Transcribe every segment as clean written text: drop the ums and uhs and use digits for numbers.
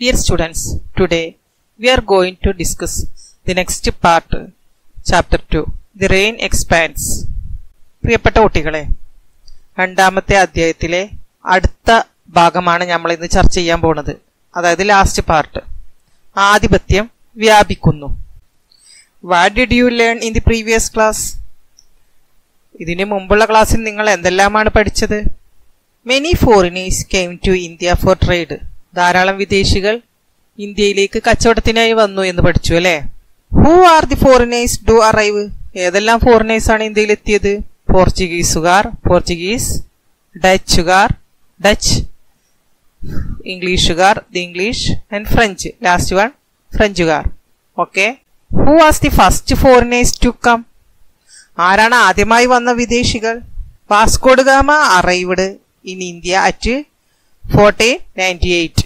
Dear students, today we are going to discuss the next part, chapter 2, The Rain Expands. പ്രിയപ്പെട്ട കുട്ടികളെ, രണ്ടാമത്തെ അധ്യായത്തിലെ അടുത്ത ഭാഗമാണ് നമ്മൾ ഇന്ന് ചർച്ച ചെയ്യാൻ പോകുന്നത്. അതായത് ലാസ്റ്റ് പാർട്ട്. ആധിപത്യം വ്യാപിക്കുന്നു. What did you learn in the previous class? ഇതിനു മുമ്പുള്ള ക്ലാസ്സിൽ നിങ്ങൾ എന്തെല്ലാമാണ് പഠിച്ചത്? Many foreigners came to India for trade. ധാരാളം വിദേശികൾ ഇന്ത്യയിലേക്ക് കച്ചവടത്തിനായി വന്നു എന്ന് പഠിച്ചു അല്ലേ? Who are the foreigners to arrive? ഏതെല്ലാം ഫോറിനേഴ്സ് ആണ് ഇന്ത്യയിൽ എത്തിയത്? പോർച്ചുഗീസുകാർ, പോർച്ചുഗീസ്, ഡച്ചുകാർ, ഡച്ച്, ഇംഗ്ലീഷുകാർ, the English, and French, last one ഫ്രഞ്ചുകാർ. Okay. Who was the first foreigners to come? ആരാണ് ആദ്യമായി വന്ന വിദേശികൾ? Vasco da Gama arrived in India at 1498.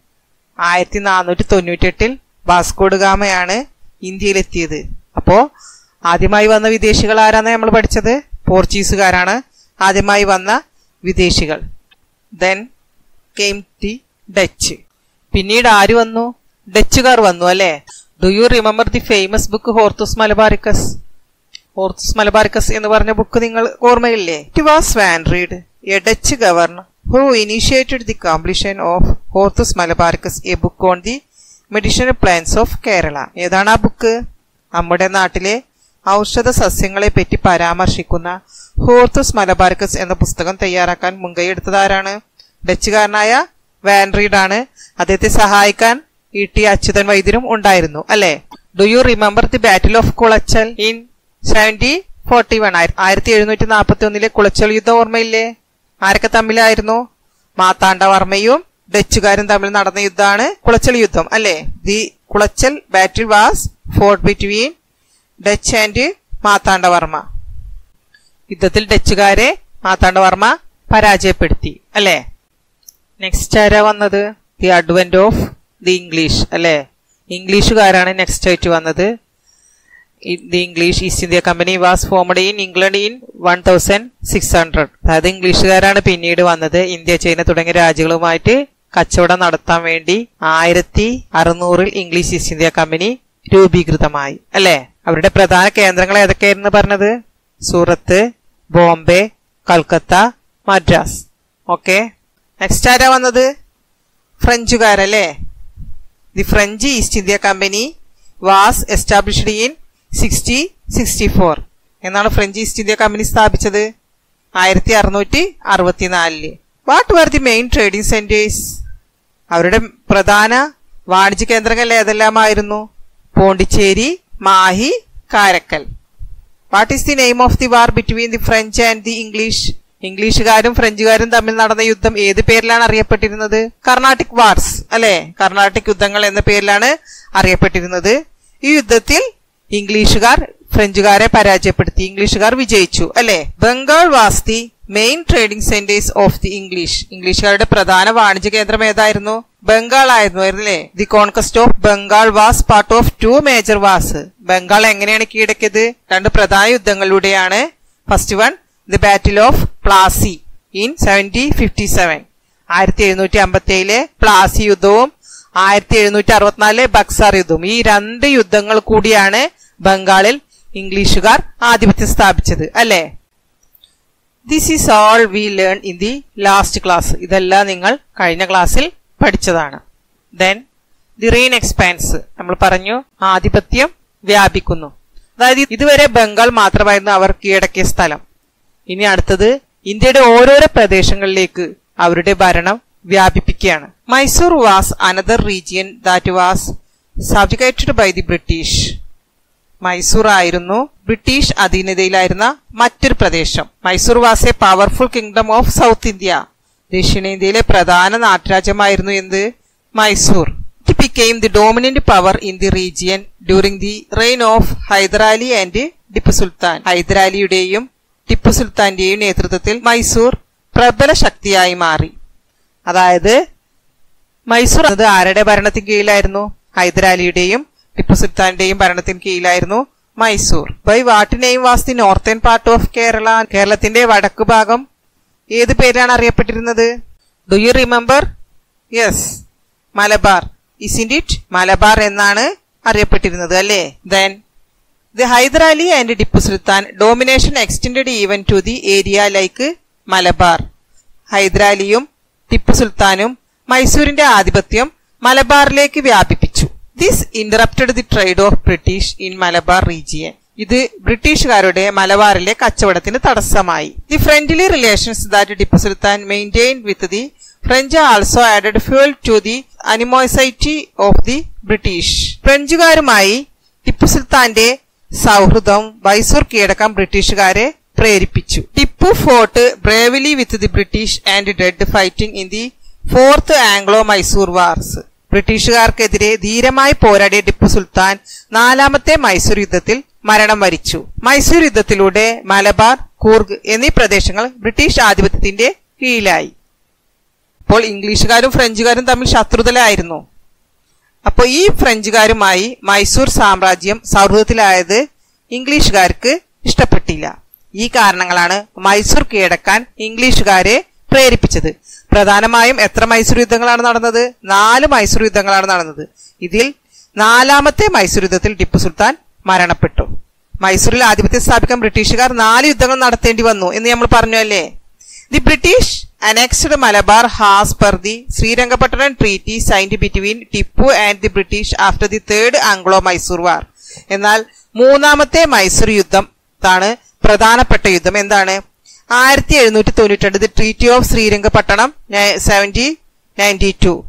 1498 Vasco da ഗാമയാണ് ഇന്ത്യയിലെത്തിയത്. അപ്പോ ആദ്യമായി വന്ന വിദേശികൾ ആരാന്ന് നമ്മൾ പഠിച്ചത്? പോർച്ചുഗീസുകാരാണ് ആദ്യമായി വന്ന വിദേശികൾ. Then came the Dutch. പിന്നീട് ആര് വന്നു? ഡച്ചുകാർ വന്നു അല്ലേ? Do you remember the famous book Hortus Malabaricus? ഹോർത്തസ് Malabaricus എന്ന് പറഞ്ഞ ബുക്ക് നിങ്ങൾ ഓർമ്മയില്ലേ? It was Van Reed, a Dutch governor, who initiated the completion of Hortus Malabaricus, a book on the medicinal plants of Kerala. ഏതാണ് ആ book? നമ്മുടെ നാട്ടിലെ ഔഷധ സസ്യങ്ങളെ പറ്റി പരാമർശിക്കുന്ന ഹോർത്തസ് മലബാറിക്കസ് എന്ന പുസ്തകം തയ്യാറാക്കാൻ മുൻകൈ എടുത്തത് ആരാണ്? ഡച്ചുകാരനായ വാൻ റീഡ് ആണ്. അദ്ദേഹത്തെ സഹായിക്കാൻ E.T. അച്യുതൻ വൈദ്യരും ഉണ്ടായിരുന്നു അല്ലേ? Do you remember the battle of Colachel in 1741? 1741 Colachel യുദ്ധം ഓർമ്മയില്ലേ? ആരൊക്കെ തമ്മിലായിരുന്നു? മാർത്താണ്ഡവർമ്മയും ഡച്ചുകാരും തമ്മിൽ നടന്ന യുദ്ധമാണ് കുളച്ചൽ യുദ്ധം അല്ലേ? The Colachel battle was fought between Dutch and Marthanda Varma. യുദ്ധത്തിൽ ഡച്ചുകാരെ മാർത്താണ്ഡവർമ്മ പരാജയപ്പെടുത്തി അല്ലേ? നെക്സ്റ്റ് ആരാ വന്നത്? The advent of the English അല്ലേ? ഇംഗ്ലീഷുകാരാണ് നെക്സ്റ്റ് ആയിട്ട് വന്നത്. The English East India Company was formed in England in 1600. അതായത് ഇംഗ്ലീഷുകാരാണ് പിന്നീട് വന്നത്. ഇന്ത്യ, ചൈന തുടങ്ങിയ രാജ്യങ്ങളുമായിട്ട് കച്ചവടം നടത്താൻ വേണ്ടി 1600 ഇംഗ്ലീഷ് ഈസ്റ്റ് ഇന്ത്യ കമ്പനി രൂപീകൃതമായി അല്ലേ? അവരുടെ പ്രധാന കേന്ദ്രങ്ങൾ ഏതൊക്കെയായിരുന്നു പറഞ്ഞത്? സൂറത്ത്, ബോംബെ, കൽക്കത്ത, മദ്രാസ്. ഓക്കെ. നെക്സ്റ്റ് ആരാ വന്നത്? ഫ്രഞ്ചുകാരല്ലേ? The French East India Company was established in 1664. എന്നാണ് ഫ്രഞ്ച് ഈസ്റ്റ് ഇന്ത്യ കമ്പനി സ്ഥാപിച്ചത്? 1664. What were the main trading centres? അവരുടെ പ്രധാന വാണിജ്യ കേന്ദ്രങ്ങൾ ഏതെല്ലാമായിരുന്നു? Pondicherry, Mahe, Karaikal. What is the name of the war between the French and the English? ഇംഗ്ലീഷുകാരും ഫ്രഞ്ചുകാരും തമ്മിൽ നടന്ന യുദ്ധം ഏത് പേരിലാണ് അറിയപ്പെട്ടിരുന്നത്? കർണാട്ടിക് വാർസ് അല്ലെ? കർണാട്ടിക് യുദ്ധങ്ങൾ എന്ന പേരിലാണ് അറിയപ്പെട്ടിരുന്നത്. ഈ യുദ്ധത്തിൽ ഇംഗ്ലീഷുകാർ ഫ്രഞ്ചുകാരെ പരാജയപ്പെടുത്തി. ഇംഗ്ലീഷുകാർ വിജയിച്ചു അല്ലെ? Bengal was the main trading centres of the English. ഇംഗ്ലീഷുകാരുടെ പ്രധാന വാണിജ്യ കേന്ദ്രം ഏതായിരുന്നു? ബംഗാൾ ആയിരുന്നു അല്ലേ? The conquest of Bengal was part of 2 major wars. Bengal എങ്ങനെയാണ് കീഴടക്കിയത്? 2 പ്രധാന യുദ്ധങ്ങളിലൂടെയാണ്. First one the battle of Plassey in 1757. 1757 Plassey യുദ്ധവും 1764 ബക്സാർ യുദ്ധവും. ഈ 2 യുദ്ധങ്ങൾ കൂടിയാണ് ബംഗാളിൽ ഇംഗ്ലീഷുകാർ ആധിപത്യം സ്ഥാപിച്ചത് അല്ലേ? This is all we learn in the last class. ഇതെല്ലാം നിങ്ങൾ കഴിഞ്ഞ ക്ലാസ്സിൽ പഠിച്ചതാണ്. Then the reign expands. നമ്മൾ പറഞ്ഞു ആധിപത്യം വ്യാപിക്കുന്നു. അതായത് ഇതുവരെ ബംഗാൾ മാത്രമായിരുന്നു അവർ കീഴടക്കിയ സ്ഥലം. ഇനി അടുത്തത് ഇന്ത്യയുടെ ഓരോരോ പ്രദേശങ്ങളിലേക്ക് അവരുടെ ഭരണം വ്യാപിപ്പിക്കുകയാണ്. Mysore was another region that was subjugated by the British. Mysore ആയിരുന്നു ബ്രിട്ടീഷ് അധീനതയിലായിരുന്ന മറ്റൊരു പ്രദേശം. Mysore was a powerful kingdom of South India. ദക്ഷിണേന്ത്യയിലെ പ്രധാന നാട്ടുരാജ്യമായിരുന്നു എന്ത്? Mysore. It became the dominant power in the region during the reign of Hyder Ali and Tipu Sultan. Hyder അലിയുടെയും ടിപ്പു സുൽത്താന്റെയും നേതൃത്വത്തിൽ മൈസൂർ പ്രബല ശക്തിയായി മാറി. അതായത് മൈസൂർ അത് ആരുടെ ഭരണത്തിന് കീഴിലായിരുന്നു? ഹൈദർ അലിയുടെയും ടിപ്പു സുൽത്താന്റെയും ഭരണത്തിന് കീഴിലായിരുന്നു Mysore. By what name was the northern part of Kerala? കേരളത്തിന്റെ വടക്കു ഭാഗം ഏത് പേരാണ് അറിയപ്പെട്ടിരുന്നത്? Do you remember? Yes, Malabar. Isn't it? Malabar എന്നാണ് അറിയപ്പെട്ടിരുന്നത് അല്ലേ? Then the Hyder Ali and Tipu Sultan domination extended even to the area like Malabar. ഹൈദരാലിയും ടിപ്പു സുൽത്താനും മൈസൂരിന്റെ ആധിപത്യം മലബാറിലേക്ക് വ്യാപിപ്പിച്ചു. This interrupted the trade of British in Malabar region. ഇത് ബ്രിട്ടീഷുകാരുടെ മലബാറിലെ കച്ചവടത്തിന് തടസ്സമായി. The friendly relations that Tipu Sultan maintained with the French also added fuel to the animosity of the British. ഫ്രഞ്ചുകാരുമായി ടിപ്പു സുൽത്താന്റെ സൗഹൃദം മൈസൂർ കീഴടക്കാൻ ബ്രിട്ടീഷുകാരെ പ്രേരിപ്പിച്ചു. Tipu fought bravely with the British and dead fighting in the fourth Anglo Mysore wars. ബ്രിട്ടീഷുകാർക്കെതിരെ ധീരമായി പോരാടിയ ടിപ്പു സുൽത്താൻ നാലാമത്തെ മൈസൂർ യുദ്ധത്തിൽ മരണം വരിച്ചു. മൈസൂർ യുദ്ധത്തിലൂടെ മലബാർ, കൂർഗ് എന്നീ പ്രദേശങ്ങൾ ബ്രിട്ടീഷ് ആധിപത്യത്തിന്റെ കീഴിലായി. അപ്പോൾ ഇംഗ്ലീഷുകാരും ഫ്രഞ്ചുകാരും തമ്മിൽ ശത്രുതലായിരുന്നു. അപ്പോൾ ഈ ഫ്രഞ്ചുകാരുമായി മൈസൂർ സാമ്രാജ്യം സൗഹൃദത്തിലായത് ഇംഗ്ലീഷുകാർക്ക് ഇഷ്ടപ്പെട്ടില്ല. ഈ കാരണങ്ങളാണ് മൈസൂർ കീഴടക്കാൻ ഇംഗ്ലീഷുകാരെ പ്രേരിപ്പിച്ചത്. പ്രധാനമായും എത്ര മൈസൂർ യുദ്ധങ്ങളാണ് നടന്നത്? 4 മൈസൂർ യുദ്ധങ്ങളാണ് നടന്നത്. ഇതിൽ 4ാമത്തെ മൈസൂർ യുദ്ധത്തിൽ ടിപ്പു സുൽത്താൻ മരണപ്പെട്ടു. മൈസൂരിൽ ആധിപത്യം സ്ഥാപിക്കാൻ ബ്രിട്ടീഷുകാർ 4 യുദ്ധങ്ങൾ നടത്തേണ്ടി വന്നു എന്ന് നമ്മൾ പറഞ്ഞു അല്ലേ? The British annexed Malabar as per the Srirangapatnam treaty signed between Tipu and the British after the third Anglo Mysore war. എന്നാൽ 3ാമത്തെ മൈസൂർ യുദ്ധം താണ് പ്രധാനപ്പെട്ട യുദ്ധം. എന്താണ്? 1792 the treaty of Srirangapatnam 1792.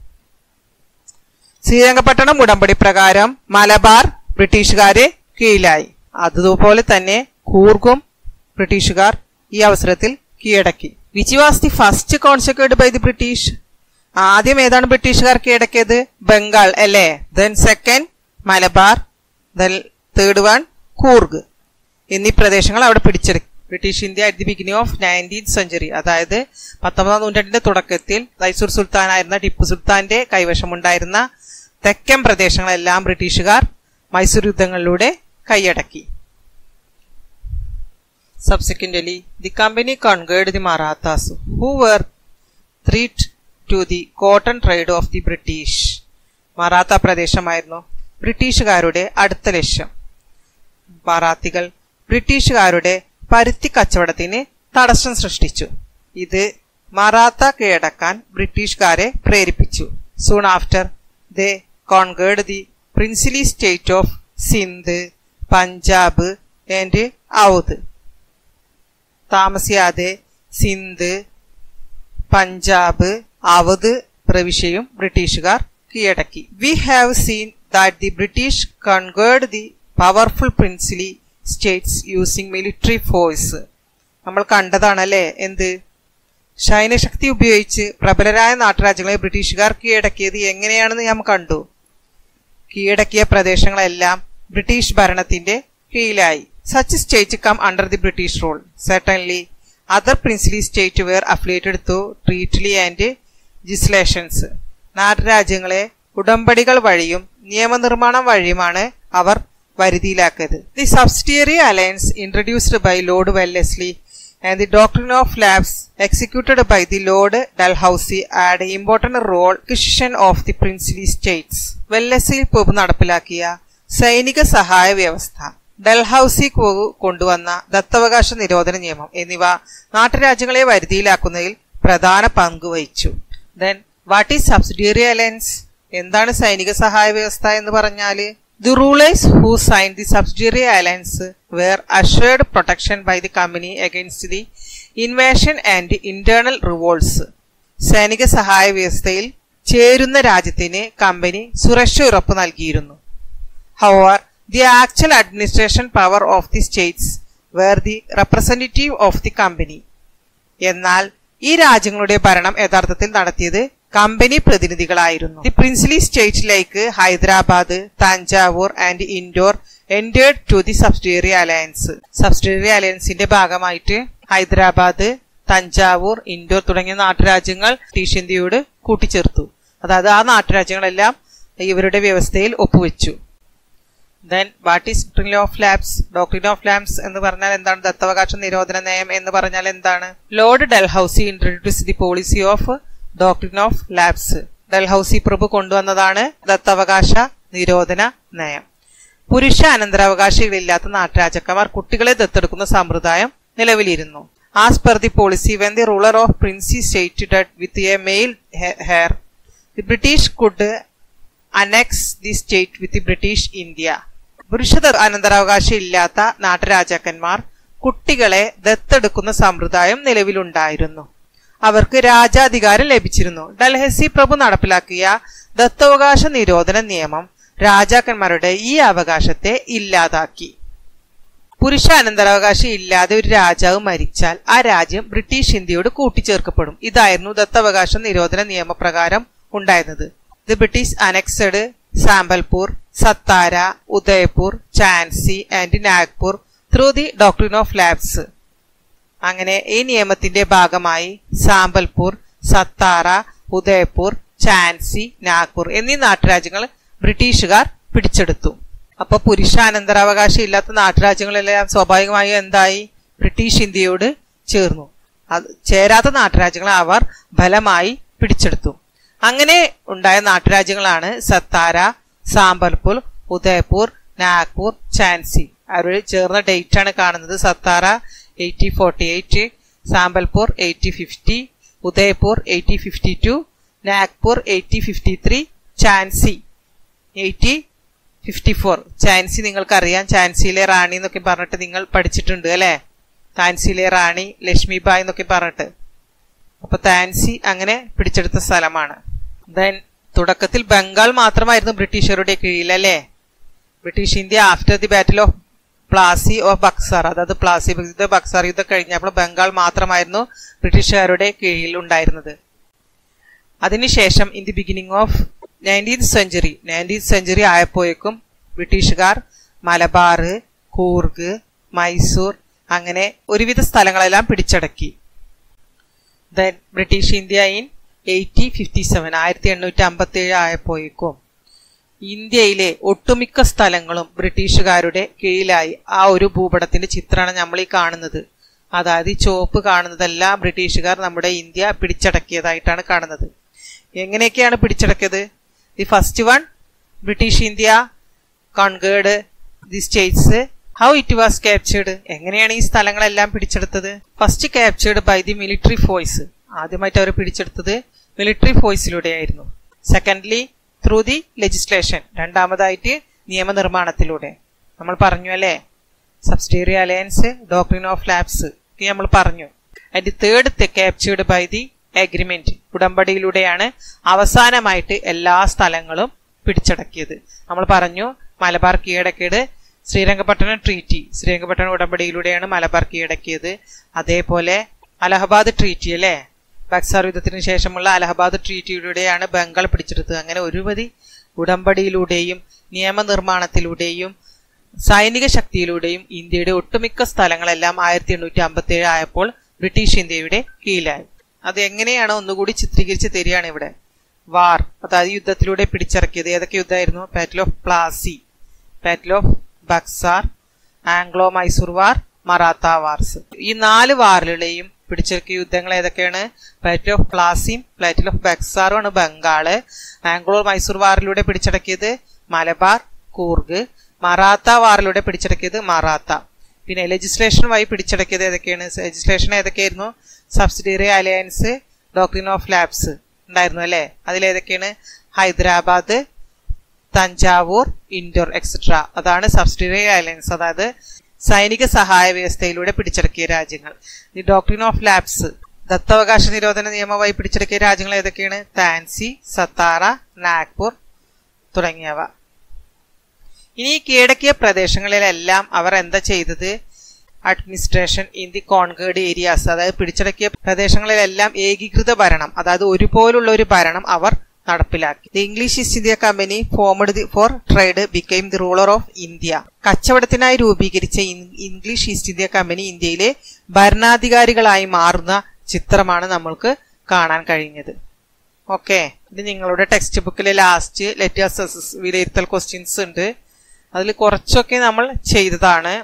Srirangapatnam ഉടമ്പടി പ്രകാരം മലബാർ ബ്രിട്ടീഷുകാരെ കീഴിലായി. അതുപോലെ തന്നെ കൂർഗും ബ്രിട്ടീഷുകാർ ഈ അവസരത്തിൽ കീഴടക്കി. Which was the first conquered by the British? ആദ്യം ഏതാണ് ബ്രിട്ടീഷുകാർ കീഴടക്കിയത്? ബംഗാൾ അല്ലേ? Then second Malabar, then third one Coorg എന്നീ പ്രദേശങ്ങൾ അവിടെ പിടിച്ചെടുക്കും. British India at the beginning of 19th century, അതായത് 19ാം നൂറ്റാണ്ടിന്റെ തുടക്കത്തിൽ മൈസൂർ സുൽത്താനായിരുന്ന ടിപ്പു സുൽത്താന്റെ കൈവശമുണ്ടായിരുന്ന തെക്കൻ പ്രദേശങ്ങളെല്ലാം ബ്രിട്ടീഷുകാർ മൈസൂർ യുദ്ധങ്ങളിലൂടെ കൈയടക്കി. Subsequently, the company conquered the Marathas, who were threat to the cotton trade of the British. Maratha പ്രദേശമായിരുന്നു ബ്രിട്ടീഷുകാരുടെ അടുത്ത ലക്ഷ്യം. മറാത്തികൾ ബ്രിട്ടീഷുകാരുടെ പരുത്തി കച്ചവടത്തിന് തടസ്സം സൃഷ്ടിച്ചു. ഇത് മറാത്ത കീഴടക്കാൻ ബ്രിട്ടീഷുകാരെ പ്രേരിപ്പിച്ചു. Soon after they conquered the princely state of Sindh, Punjab and Oudh. താമസിയാതെ സിന്ധ്, പഞ്ചാബ്, അവധ് പ്രവിശ്യയും ബ്രിട്ടീഷുകാർ കീഴടക്കി. We have seen that the British conquered the powerful princely states using military force. നമ്മൾ കണ്ടതാണല്ലേ എന്ത്? സൈന്യശക്തി ഉപയോഗിച്ച് പ്രബലരായ നാട്ടുരാജ്യങ്ങളെ ബ്രിട്ടീഷുകാർ കീഴടക്കിയത് എങ്ങനെയാണെന്ന് നാം കണ്ടു. കീഴടക്കിയ പ്രദേശങ്ങളെല്ലാം ബ്രിട്ടീഷ് ഭരണത്തിന്റെ കീഴിലായി. Such states come under the British rule. Certainly, other princely states were affiliated to treaty and legislations. നാട്ടുരാജ്യങ്ങളെ ഉടമ്പടികൾ വഴിയും നിയമനിർമ്മാണം വഴിയുമാണ് അവർ വരുതിയിലാക്കിയത്. The subsidiary alliance introduced by Lord Wellesley and the doctrine of lapse executed by the Lord Dalhousie had an important role in the acquisition of the princely states. Wellesley പോപ്പ് നടപ്പിലാക്കിയ സൈനിക സഹായ വ്യവസ്ഥ, ഡൽഹൌസി കൊണ്ടുവന്ന ദത്തവകാശ നിരോധന നിയമം എന്നിവ നാട്ടുരാജ്യങ്ങളെ വരുതിയിലാക്കുന്നതിൽ പ്രധാന പങ്ക് വഹിച്ചു. Then what is subsidiary alliance? എന്താണ് സൈനിക സഹായ വ്യവസ്ഥ എന്ന് പറഞ്ഞാല്? The rulers who sign the subsidiary alliance were assured protection by the company against the invasion and internal revolts. സൈനിക സഹായ വ്യവസ്ഥയിൽ ചേരുന്ന രാജ്യത്തിന് കമ്പനി സുരക്ഷ ഉറപ്പ് നൽകിയിരുന്നു. However the actual administration power of the states were the representative of the company. എന്നാൽ ഈ രാജ്യങ്ങളുടെ ഭരണം യഥാർത്ഥത്തിൽ നടത്തിയത് കമ്പനി പ്രതിനിധികളായിരുന്നു. The princely state like Hyderabad, Thanjavur and Indore entered to the subsidiary alliance. Subsidiary അലയൻസിന്റെ ഭാഗമായിട്ട് ഹൈദരാബാദ്, തഞ്ചാവൂർ, ഇൻഡോർ തുടങ്ങിയ നാട്ടുരാജ്യങ്ങൾ ബ്രിട്ടീഷ് ഇന്ത്യയോട് കൂട്ടിച്ചേർത്തു. അതായത് ആ നാട്ടുരാജ്യങ്ങളെല്ലാം ഇവരുടെ വ്യവസ്ഥയിൽ ഒപ്പുവെച്ചു. Then what is doctrine of lapse? Doctrine of lapse എന്ന് പറഞ്ഞാൽ എന്താണ്? ദത്തവകാശ നിരോധന നയം എന്ന് പറഞ്ഞാൽ എന്താണ്? Lord Dalhousie introduced the policy of doctrine of lapse. Dalhousie പ്രഭു കൊണ്ടുവന്നതാണ് ദത്തവകാശ നിരോധന നയം. പുരുഷ അനന്തരാവകാശികളില്ലാത്ത നാട്ടുരാജാക്കന്മാർ കുട്ടികളെ ദത്തെടുക്കുന്ന സമ്പ്രദായം നിലവിലിരുന്നു. As per the policy when the ruler of princely state with a male heir the British could annex the state with British India. പുരുഷ അനന്തരാവകാശം ഇല്ലാത്ത നാട്ടുരാജാക്കന്മാർ കുട്ടികളെ ദത്തെടുക്കുന്ന സമ്പ്രദായം നിലവിലുണ്ടായിരുന്നു. അവർക്ക് രാജാധികാരം ലഭിച്ചിരുന്നു. ഡൽഹൌസി പ്രഭു നടപ്പിലാക്കിയ ദത്തവകാശ നിരോധന നിയമം രാജാക്കന്മാരുടെ ഈ അവകാശത്തെ ഇല്ലാതാക്കി. പുരുഷ അനന്തരാവകാശം ഇല്ലാതെ ഒരു രാജാവ് മരിച്ചാൽ ആ രാജ്യം ബ്രിട്ടീഷ് ഇന്ത്യയോട് കൂട്ടിച്ചേർക്കപ്പെടും. ഇതായിരുന്നു ദത്തവകാശ നിരോധന നിയമപ്രകാരം ഉണ്ടായിരുന്നത്. The British annexed Sambalpur, Satara, Udaipur, Jhansi and Nagpur through the doctrine of lapse. അങ്ങനെ ഈ നിയമത്തിന്റെ ഭാഗമായി സാമ്പൽപൂർ, സത്താറ, ഉദയ്പൂർ, ഝാൻസി, നാഗ്പൂർ എന്നീ നാട്ടുരാജ്യങ്ങൾ ബ്രിട്ടീഷുകാർ പിടിച്ചെടുത്തു. അപ്പൊ പുരുഷ അനന്തരാവകാശം ഇല്ലാത്ത നാട്ടുരാജ്യങ്ങളെല്ലാം സ്വാഭാവികമായും എന്തായി? ബ്രിട്ടീഷ് ഇന്ത്യയോട് ചേർന്നു. ചേരാത്ത നാട്ടുരാജ്യങ്ങളെ അവർ ബലമായി പിടിച്ചെടുത്തു. അങ്ങനെ ഉണ്ടായ നാട്ടുരാജ്യങ്ങളാണ് സത്താര, സാമ്പൽപൂർ, ഉദയ്പൂർ, നാഗ്പൂർ, ഝാൻസി. അവർ ചേർന്ന ഡേറ്റ് ആണ് കാണുന്നത്. സത്താര 1848, സാമ്പൽപൂർ 1850, ഉദയ്പൂർ 1852, നാഗ്പൂർ 1853, ഝാൻസി 1854. ഝാൻസി നിങ്ങൾക്കറിയാം, ഝാൻസിയിലെ റാണി എന്നൊക്കെ പറഞ്ഞിട്ട് നിങ്ങൾ പഠിച്ചിട്ടുണ്ട് അല്ലെ? ഝാൻസിയിലെ റാണി ലക്ഷ്മിബായ് എന്നൊക്കെ പറഞ്ഞിട്ട്. അപ്പൊ ഝാൻസി അങ്ങനെ പിടിച്ചെടുത്ത സ്ഥലമാണ്. ദെൻ തുടക്കത്തിൽ ബംഗാൾ മാത്രമായിരുന്നു ബ്രിട്ടീഷുകാരുടെ കീഴിൽ അല്ലെ? British India after the battle of Plassey of Buxar, അതായത് പ്ലാസി യുദ്ധം, ബക്സാർ യുദ്ധം കഴിഞ്ഞപ്പോൾ ബംഗാൾ മാത്രമായിരുന്നു ബ്രിട്ടീഷുകാരുടെ കീഴിൽ ഉണ്ടായിരുന്നത്. അതിനുശേഷം in the beginning of 19th century ആയപ്പോഴേക്കും ബ്രിട്ടീഷുകാർ മലബാർ, കൂർഗ്, മൈസൂർ അങ്ങനെ ഒരുവിധ സ്ഥലങ്ങളെല്ലാം പിടിച്ചടക്കി. ദെൻ ബ്രിട്ടീഷ് ഇന്ത്യ ഇൻ 1857 ആയപ്പോഴേക്കും ഇന്ത്യയിലെ ഒട്ടുമിക്ക സ്ഥലങ്ങളും ബ്രിട്ടീഷുകാരുടെ കീഴിലായി. ആ ഒരു ഭൂപടത്തിന്റെ ചിത്രമാണ് നമ്മൾ ഈ കാണുന്നത്. അതായത് ഈ ചുവപ്പ് കാണുന്നതെല്ലാം ബ്രിട്ടീഷുകാർ നമ്മുടെ ഇന്ത്യ പിടിച്ചടക്കിയതായിട്ടാണ് കാണുന്നത്. എങ്ങനെയൊക്കെയാണ് പിടിച്ചടക്കിയത്? The first one, British India conquered the states. How it was captured? എങ്ങനെയാണ് ഈ സ്ഥലങ്ങളെല്ലാം പിടിച്ചെടുത്തത്? First captured by the military force. ആദ്യമായിട്ട് അവർ പിടിച്ചെടുത്തത് മിലിറ്ററി ഫോഴ്സിലൂടെയായിരുന്നു. Secondly through the legislation. രണ്ടാമതായിട്ട് നിയമനിർമ്മാണത്തിലൂടെ. നമ്മൾ പറഞ്ഞു അല്ലേ, subsidiary alliance, doctrine of lapse ഒക്കെ നമ്മൾ പറഞ്ഞു. And third captured by the agreement. ഉടമ്പടിയിലൂടെയാണ് അവസാനമായിട്ട് എല്ലാ സ്ഥലങ്ങളും പിടിച്ചടക്കിയത്. നമ്മൾ പറഞ്ഞു മലബാർ കീഴടക്കിയത് ശ്രീരംഗപട്ടണം ട്രീറ്റി, ശ്രീരംഗപട്ടണം ഉടമ്പടിയിലൂടെയാണ് മലബാർ കീഴടക്കിയത്. അതേപോലെ അലഹബാദ് ട്രീറ്റി അല്ലേ, ബക്സാർ യുദ്ധത്തിന് ശേഷമുള്ള അലഹബാദ് ട്രീറ്റിയിലൂടെയാണ് ബംഗാൾ പിടിച്ചെടുത്തത്. അങ്ങനെ ഒരുപതി ഉടമ്പടിയിലൂടെയും നിയമനിർമ്മാണത്തിലൂടെയും സൈനിക ശക്തിയിലൂടെയും ഇന്ത്യയുടെ ഒട്ടുമിക്ക സ്ഥലങ്ങളെല്ലാം 1857 ആയപ്പോൾ ബ്രിട്ടീഷ് ഇന്ത്യയുടെ കീഴിലായി. അത് എങ്ങനെയാണ് ഒന്നുകൂടി ചിത്രീകരിച്ച് തരികയാണ് ഇവിടെ. വാർ, അതായത് യുദ്ധത്തിലൂടെ പിടിച്ചിറക്കിയത്. ഏതൊക്കെ യുദ്ധമായിരുന്നു? Battle of Plassey, battle of Buxar, Anglo Mysore war, Maratha wars. ഈ 4 വാറിലെയും പിടിച്ചിറക്കിയ യുദ്ധങ്ങൾ ഏതൊക്കെയാണ്? ബാറ്റിൽ ഓഫ് പ്ലാസിയും ബാറ്റിൽ ഓഫ് ബക്സാറും ആണ് ബംഗാള്. ആംഗ്ലോ മൈസൂർ വാറിലൂടെ പിടിച്ചടക്കിയത് മലബാർ, കൂർഗ്. മറാത്ത വാറിലൂടെ പിടിച്ചടക്കിയത് മറാത്ത. പിന്നെ ലെജിസ്ലേഷൻ വഴി പിടിച്ചടക്കിയത് ഏതൊക്കെയാണ്? ലെജിസ്ലേഷൻ ഏതൊക്കെയായിരുന്നു? Subsidiary alliance, doctrine of lapse ഉണ്ടായിരുന്നു അല്ലെ? അതിലേതൊക്കെയാണ്? ഹൈദരാബാദ്, തഞ്ചാവൂർ, ഇൻഡോർ എക്സെട്ര. അതാണ് സബ്സിഡിയറി അലയൻസ്, അതായത് സൈനിക സഹായ വ്യവസ്ഥയിലൂടെ പിടിച്ചടക്കിയ രാജ്യങ്ങൾ. ഈ ഡോക്ട്രിൻ ഓഫ് ലാപ്സ്, ദത്തവകാശ നിരോധന നിയമമായി പിടിച്ചടക്കിയ രാജ്യങ്ങൾ ഏതൊക്കെയാണ്? ഝാൻസി, സത്താറ, നാഗ്പൂർ തുടങ്ങിയവ. ഇനി കീഴടക്കിയ പ്രദേശങ്ങളിലെല്ലാം അവർ എന്താ ചെയ്തത്? Administration in the conquered areas, അതായത് പിടിച്ചടക്കിയ പ്രദേശങ്ങളിലെല്ലാം ഏകീകൃത ഭരണം, അതായത് ഒരുപോലുള്ള ഒരു ഭരണം അവർ നടപ്പിലാക്കി. The English East India Company formed for trade became the ruler of India. കച്ചവടത്തിനായി രൂപീകരിച്ച ഇംഗ്ലീഷ് ഈസ്റ്റ് ഇന്ത്യ കമ്പനി ഇന്ത്യയിലെ ഭരണാധികാരികളായി മാറുന്ന ചിത്രമാണ് നമ്മൾക്ക് കാണാൻ കഴിഞ്ഞത്. ഓക്കെ, ഇത് നിങ്ങളുടെ ടെക്സ്റ്റ് ബുക്കിലെ ലാസ്റ്റ് ലെറ്റേഴ്സ് വിലയിരുത്തൽ ക്വസ്റ്റ്യൻസ് ഉണ്ട്. അതിൽ കുറച്ചൊക്കെ നമ്മൾ ചെയ്തതാണ്.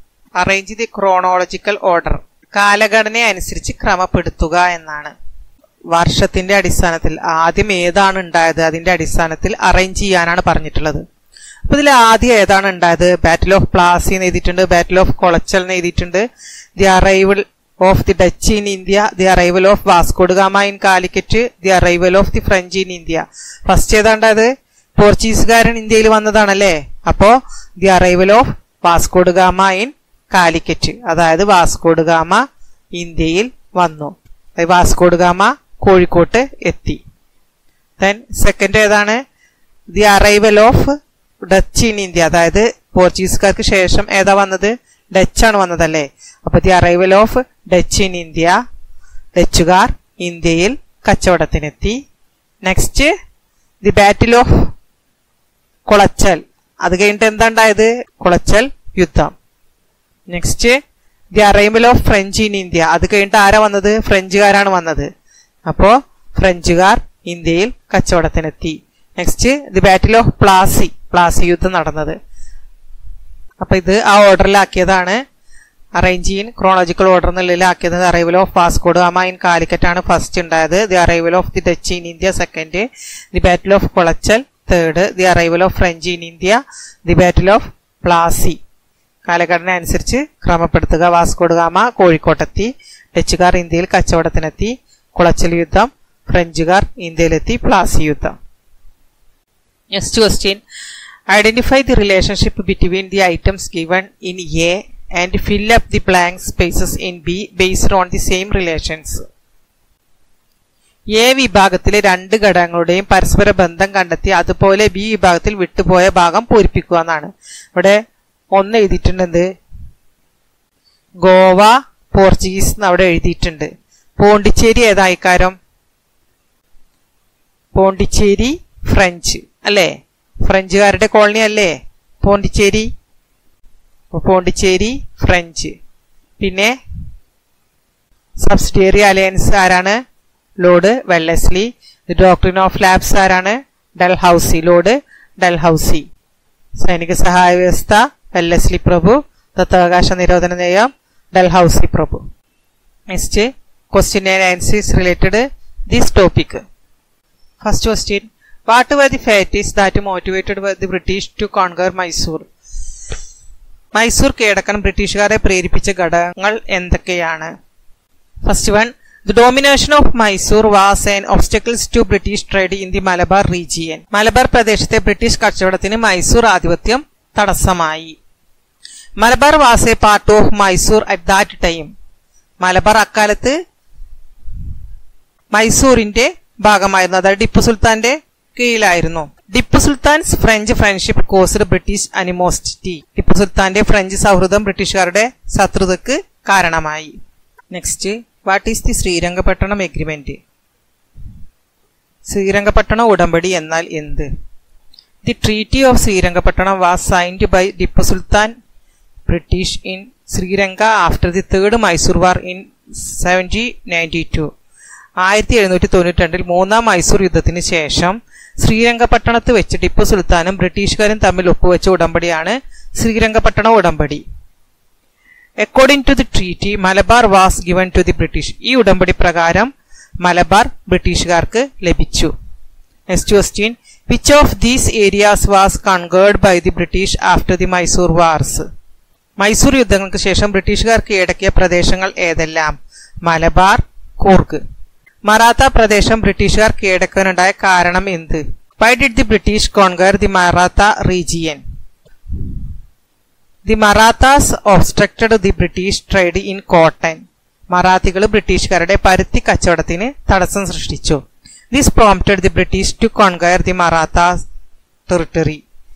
അറേഞ്ച് ദി ക്രോണോളജിക്കൽ ഓർഡർ, കാലഘടന അനുസരിച്ച് ക്രമപ്പെടുത്തുക എന്നാണ്. വർഷത്തിന്റെ അടിസ്ഥാനത്തിൽ ആദ്യം ഏതാണ് ഉണ്ടായത് അതിന്റെ അടിസ്ഥാനത്തിൽ അറേഞ്ച് ചെയ്യാനാണ് പറഞ്ഞിട്ടുള്ളത്. അപ്പൊ ഇതിൽ ആദ്യം ഏതാണ് ഉണ്ടായത്? ബാറ്റിൽ ഓഫ് പ്ലാസി എന്ന് എഴുതിയിട്ടുണ്ട്, ബാറ്റിൽ ഓഫ് കൊളച്ചൽ എന്ന് എഴുതിയിട്ടുണ്ട്, the arrival of the Dutch in India, the arrival of Vasco da Gama in Calicut, the arrival of the French in India. First ഏതാണ്ടായത്? പോർച്ചുഗീസുകാരൻ ഇന്ത്യയിൽ വന്നതാണല്ലേ. അപ്പോ the arrival of Vasco da Gama in Calicut, അതായത് വാസ്കോഡ് ഗാമ ഇന്ത്യയിൽ വന്നു, വാസ്കോഡ് ഗാമ കോഴിക്കോട്ട് എത്തി. ദെൻ സെക്കൻഡ് ഏതാണ്? The arrival of Dutch in India, അതായത് പോർച്ചുഗീസുകാർക്ക് ശേഷം ഏതാ വന്നത്? ഡച്ചാണ് വന്നതല്ലേ. അപ്പൊ the arrival of Dutch in India, ഡച്ചുകാർ ഇന്ത്യയിൽ കച്ചവടത്തിനെത്തി. Next the battle of Colachel, അത് കഴിഞ്ഞിട്ട് എന്താ ഉണ്ടായത്? കൊളച്ചൽ യുദ്ധം. Next the arrival of French in India, അത് കഴിഞ്ഞിട്ട് ആരാ വന്നത്? ഫ്രഞ്ചുകാരാണ് വന്നത്. അപ്പോ ഫ്രഞ്ചുകാർ ഇന്ത്യയിൽ കച്ചവടത്തിനെത്തി. Next the battle of Plassey, Plassey യുദ്ധം നടന്നത്. അപ്പൊ ഇത് ആ ഓർഡറിലാക്കിയതാണ്, അറേഞ്ച് ചെയ്യാൻ ക്രോണോളജിക്കൽ ഓർഡർ എന്നുള്ളതിലാക്കിയത്. Arrival of Vasco da Gama in Calicut ആണ് ഫസ്റ്റ് ഉണ്ടായത്, the arrival of the Dutch in India second, the battle of Colachel third, the arrival of French in India, the battle of Plassey. കാലഘടന അനുസരിച്ച് ക്രമപ്പെടുത്തുക. വാസ്കോഡ് ഗാമ കോഴിക്കോട്ടെത്തി, ഡച്ചുകാർ ഇന്ത്യയിൽ കച്ചവടത്തിനെത്തി, കുളച്ചൽ യുദ്ധം, ഫ്രഞ്ചുകാർ ഇന്ത്യയിലെത്തി, പ്ലാസി യുദ്ധം. Next question, identify the relationship between the items given in A and fill up the blank spaces in B based on the same relations. A വിഭാഗത്തിലെ രണ്ട് ഘടകങ്ങളുടെയും പരസ്പര ബന്ധം കണ്ടെത്തി അതുപോലെ ബി വിഭാഗത്തിൽ വിട്ടുപോയ ഭാഗം പൂരിപ്പിക്കുക എന്നാണ്. ഇവിടെ ഒന്ന് എഴുതിയിട്ടുണ്ട്, ഗോവ പോർച്ചുഗീസ് എന്ന് അവിടെ എഴുതിയിട്ടുണ്ട്. പോണ്ടിച്ചേരി ഏതായിക്കാരം? പോണ്ടിച്ചേരി ഫ്രഞ്ച് അല്ലേ, ഫ്രഞ്ചുകാരുടെ കോളനി അല്ലേ പോണ്ടിച്ചേരി. പോണ്ടിച്ചേരി ഫ്രഞ്ച്. പിന്നെ സബ്സിഡിയറി അലയൻസ് ആരാണ്? Lord Wellesley. Doctrine of lapse ആരാണ്? Dalhousie, Lord Dalhousie. സൈനിക സഹായ വ്യവസ്ഥ വെല്ലസ്ലി പ്രഭു. ദത്താവകാശ നിരോധന നയം ഡൽഹൌസി പ്രഭു. Next question and answers related this topic. First question, what were the factors that motivated the British to conquer Mysore? Mysore കീഴടക്കാൻ ബ്രിട്ടീഷുകാരെ പ്രേരിപ്പിച്ച ഘടകങ്ങൾ എന്തൊക്കെയാണ്? First one, the domination of Mysore was an obstacle to British trade in the Malabar region. Malabar പ്രദേശത്തെ British കച്ചവടത്തിന് മൈസൂർ ആധിപത്യം തടസ്സമായി. Malabar was a part of Mysore at that time. Malabar അക്കാലത്ത് മൈസൂരിന്റെ ഭാഗമായിരുന്നു, അതായത് ടിപ്പു സുൽത്താന്റെ കീഴിലായിരുന്നു. Tipu Sultan's French friendship caused British animosity. Tipu സുൽത്താന്റെ ഫ്രഞ്ച് സൗഹൃദം ബ്രിട്ടീഷുകാരുടെ ശത്രുതക്ക് കാരണമായി. Next, what is the Srirangapatnam agreement? Srirangapatnam ഉടമ്പടി എന്നാൽ എന്ത്? The treaty of Srirangapatnam was signed by Tipu Sultan British in Sriranga after the third Mysore war in 1792. 1792 മൂന്നാം മൈസൂർ യുദ്ധത്തിന് ശേഷം ശ്രീരംഗപട്ടണത്ത് വെച്ച് ടിപ്പു സുൽത്താനും ബ്രിട്ടീഷുകാരും തമ്മിൽ ഒപ്പുവെച്ച ഉടമ്പടിയാണ് ശ്രീരംഗപട്ടണം ഉടമ്പടി. According to the treaty Malabar was given to the British. ഈ ഉടമ്പടി പ്രകാരം മലബാർ ബ്രിട്ടീഷുകാർക്ക് ലഭിച്ചു. Next question, which of these areas was conquered by the British after the Mysore wars? Mysore യുദ്ധങ്ങൾക്ക് ശേഷം ബ്രിട്ടീഷുകാർ കീഴടക്കിയ പ്രദേശങ്ങൾ ഏതെല്ലാം? മലബാർ, കൂർഗ്. മറാത്ത പ്രദേശം ബ്രിട്ടീഷുകാർ കീഴടക്കാനുണ്ടായ കാരണം എന്ത്? Why did the British conquer the Maratha region? The Marathas obstructed the British trade in cotton. മറാത്തികൾ ബ്രിട്ടീഷുകാരുടെ പരുത്തി കച്ചവടത്തിന് തടസ്സം സൃഷ്ടിച്ചു. This prompted the British to conquer the Maratha territory.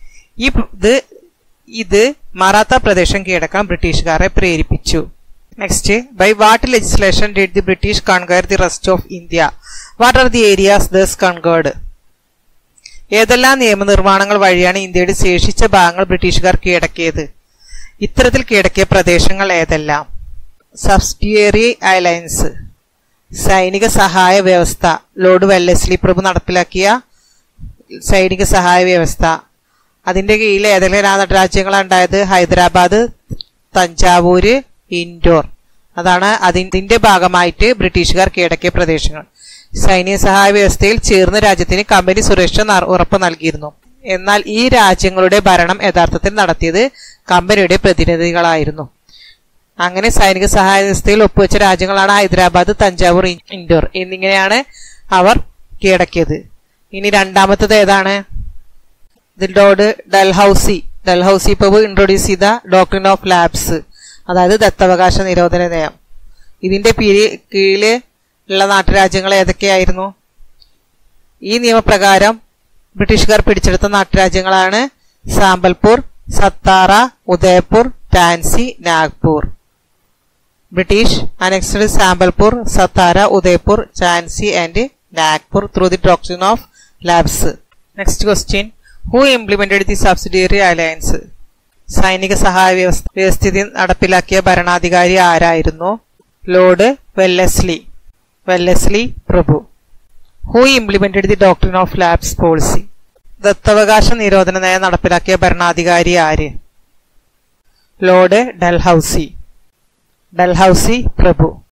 ഇത് മറാത്ത പ്രദേശം കീഴടക്കാൻ ബ്രിട്ടീഷുകാരെ പ്രേരിപ്പിച്ചു. Next, by what legislation did the British conquer the rest of India? What are the areas thus conquered? ഏതെല്ലാം നിയമനിർമ്മാണങ്ങൾ വഴിയാണ് ഇന്ത്യയുടെ ശേഷിച്ച ഭാഗങ്ങൾ ബ്രിട്ടീഷുകാർ കീഴടക്കിയത്? ഇത്തരത്തിൽ കീഴടക്കിയ പ്രദേശങ്ങൾ ഏതെല്ലാം? സബ്സിഡിയറി അലയൻസ്, സൈനിക സഹായ വ്യവസ്ഥ, ലോർഡ് വെല്ലസ്ലി പ്രഭു നടപ്പിലാക്കിയ സൈനിക സഹായ വ്യവസ്ഥ. അതിന്റെ കീഴിൽ ഏതെല്ലാം രാജ്യങ്ങളാണ് ഉണ്ടായത്? ഹൈദരാബാദ്, തഞ്ചാവൂര്, ഇൻഡോർ. അതാണ് അതിന്റെ ഭാഗമായിട്ട് ബ്രിട്ടീഷുകാർ കീഴടക്കിയ പ്രദേശങ്ങൾ. സൈനിക സഹായ വ്യവസ്ഥയിൽ ചേർന്ന രാജ്യത്തിന് കമ്പനി സുരക്ഷ ഉറപ്പ് നൽകിയിരുന്നു. എന്നാൽ ഈ രാജ്യങ്ങളുടെ ഭരണം യഥാർത്ഥത്തിൽ നടത്തിയത് കമ്പനിയുടെ പ്രതിനിധികളായിരുന്നു. അങ്ങനെ സൈനിക സഹായ വ്യവസ്ഥയിൽ ഒപ്പുവെച്ച രാജ്യങ്ങളാണ് ഹൈദരാബാദ്, തഞ്ചാവൂർ, ഇൻഡോർ എന്നിങ്ങനെയാണ് അവർ കീഴടക്കിയത്. ഇനി രണ്ടാമത്തത് ഏതാണ്? ലോർഡ് ഡൽഹൌസി പ്രഭു ഇൻട്രൊഡ്യൂസ് ചെയ്ത ഡോക്ട്രിൻ ഓഫ് ലാപ്സ്, അതായത് ദത്തവകാശ നിരോധന നയം. ഇതിന്റെ കീഴില് ഉള്ള നാട്ടുരാജ്യങ്ങൾ ഏതൊക്കെയായിരുന്നു? ഈ നിയമപ്രകാരം ബ്രിട്ടീഷുകാർ പിടിച്ചെടുത്ത നാട്ടുരാജ്യങ്ങളാണ് Sambalpur, Satara, Udaipur, Jhansi, Nagpur. British annexed Sambalpur, Satara, Udaipur, Jhansi and Nagpur through the doctrine of lapse. Next question. Who implemented the subsidiary alliance? സൈനിക സഹായ വ്യവസ്ഥിതി നടപ്പിലാക്കിയ ഭരണാധികാരി ആരായിരുന്നു? ലോർഡ് വെല്ലസ്ലി പ്രഭു. Who implemented the doctrine of lapse policy? ദത്തവകാശ നിരോധന നയം നടപ്പിലാക്കിയ ഭരണാധികാരി ആര്? ലോർഡ് ഡൽഹൌസി പ്രഭു.